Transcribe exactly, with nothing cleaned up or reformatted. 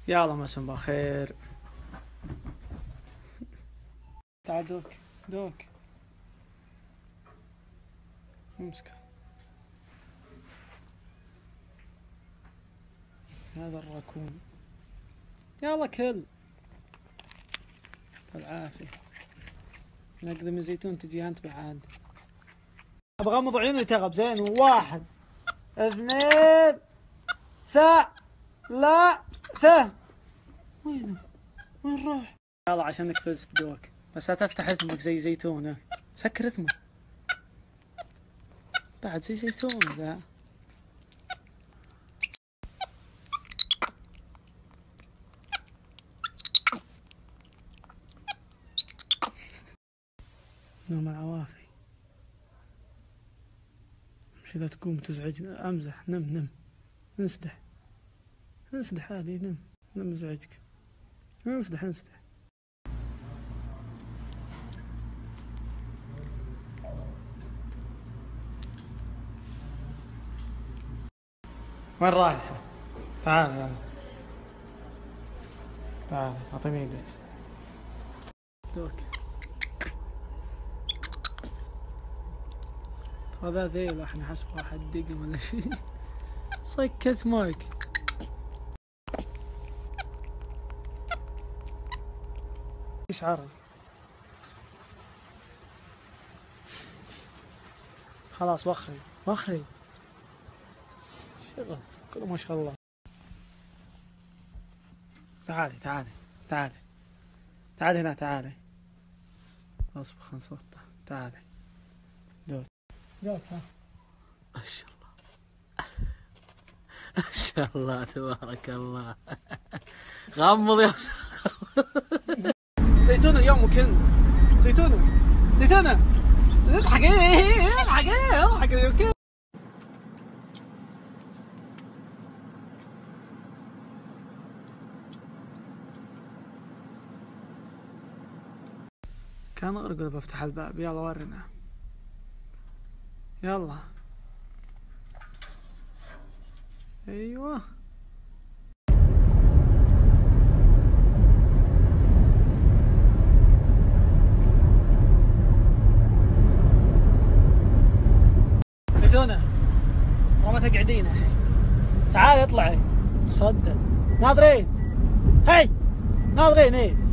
يلا مساء بخير. تعال دوك دوك امسكه. هذا الراكون. يلا كل بالعافية. نقدم الزيتون تجي انت بعد. ابغى اغمض عيوني تغب زين. واحد اثنين ثا لا ثا. وين وين راح؟ يلا عشانك فزت دوك، بس لا تفتح اثمك زي زيتون. سكر اثمك بعد زي زيتون ذا. نوم العوافي. مش اذا تقوم تزعجني. امزح. نم نم انسدح انسدح عادي. نم نم ازعجك. انسدح انسدح. وين رايحة؟ تعال يلا تعال اعطيني ايدك. دوك هذا ذيل احنا حسب واحد دقم ولا شيء. سكت مايك. ايش عرض؟ خلاص وخري وخري. شغل كله ما شاء الله. تعالي تعالي تعالي تعالي هنا تعالي. اصبر خلنا نصوته. تعالي دوت دوت. ها ما شاء الله ما شاء الله تبارك الله. غمض يا زيتونة يوم وكن. زيتونة زيتونة اضحك. ايه اضحك ايه اضحك يوم. كان ارقد بفتح الباب. يلا ورنا يلا. ايوه زيتونة ما تقعدين الحين. تعالي اطلعي. تصدق ناظرين. هاي ناظرين. ايه